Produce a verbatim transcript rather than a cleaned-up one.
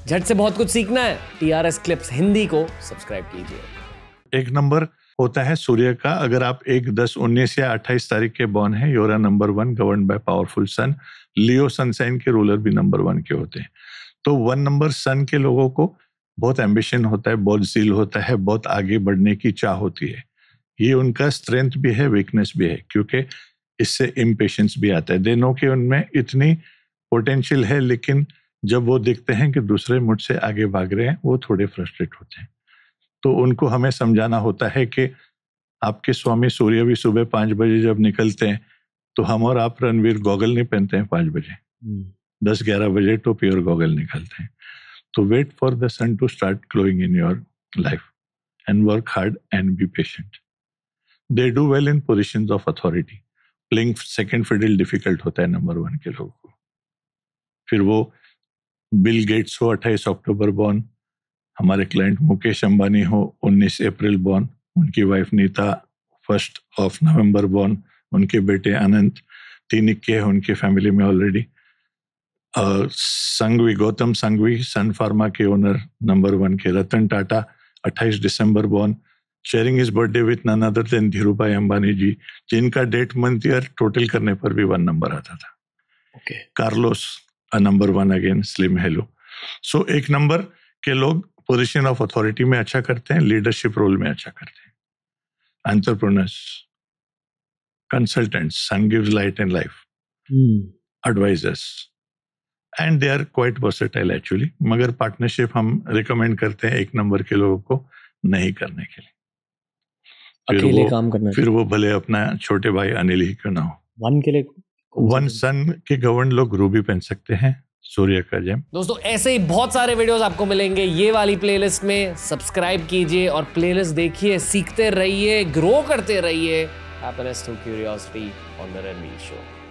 झट से बहुत कुछ सीखना है, टीआरएस क्लिप्स हिंदी को सब्सक्राइब कीजिए। एक नंबर होता है सूर्य का। अगर आप एक दस उन्नीस या अट्ठाईस तारीख के बॉर्न है, your number one govern by powerful sun. Leo sun sign के रूलर भी नंबर वन के होते हैं। तो वन नंबर सन के लोगों को बहुत एम्बिशन होता है, बहुत जील होता है, बहुत आगे बढ़ने की चाह होती है। ये उनका स्ट्रेंथ भी है, वीकनेस भी है, क्योंकि इससे इम्पेशेंस भी आता है। दे नो कि उनमें इतनी पोटेंशियल है, लेकिन जब वो देखते हैं कि दूसरे मुझसे आगे भाग रहे हैं, वो थोड़े फ्रस्ट्रेट होते हैं। तो उनको हमें समझाना होता है कि आपके स्वामी सूर्य भी सुबह पाँच बजे जब निकलते हैं, तो हम और आप रणवीर गॉगल नहीं पहनते हैं पाँच बजे, दस ग्यारह बजे तो प्योर गॉगल निकलते हैं। तो wait for the sun to start glowing in your life and work hard and be patient. They do well in positions of authority. Playing second fiddle difficult होता है नंबर वन के लोगों को। फिर वो बिल गेट्स हो अट्ठाईस अक्टूबर बॉर्न, हमारे क्लाइंट मुकेश अंबानी हो उन्नीस अप्रैल बॉर्न, उनकी wife Nita first of November born, उनके बेटे अनंत तीन इक्के है उनके फैमिली में already. Sanghvi Gautam Sanghvi Sun Pharma के ओनर नंबर वन के। रतन टाटा अट्ठाईस दिसंबर born, sharing is birthday with none other than Dhirubhai Ambani ji, जिनका डेट मंथ ईयर टोटल करने पर भी वन नंबर आता था। Okay, Carlos a number one again, Slim Helu. So एक नंबर के लोग पोजीशन ऑफ अथॉरिटी में अच्छा करते हैं, लीडरशिप रोल में अच्छा करते हैं। Entrepreneurs, consultants, sun gives light in life, advisers, and they are quite versatile actually. मगर पार्टनरशिप हम रिकमेंड करते हैं एक नंबर के लोगों को नहीं करने के लिए। फिर अकेले वो काम करना फिर वो भले अपना छोटे भाई अनिल ही क्यों ना हो। वन के लिए वन सन के गवर्न लोग रूबी पहन सकते हैं, सूर्य का जेम। दोस्तों ऐसे ही बहुत सारे वीडियोस आपको मिलेंगे ये वाली प्लेलिस्ट में। सब्सक्राइब कीजिए और प्लेलिस्ट देखिए, सीखते रहिए, ग्रो करते रहिए। Happiness through curiosity on the Ranveer show.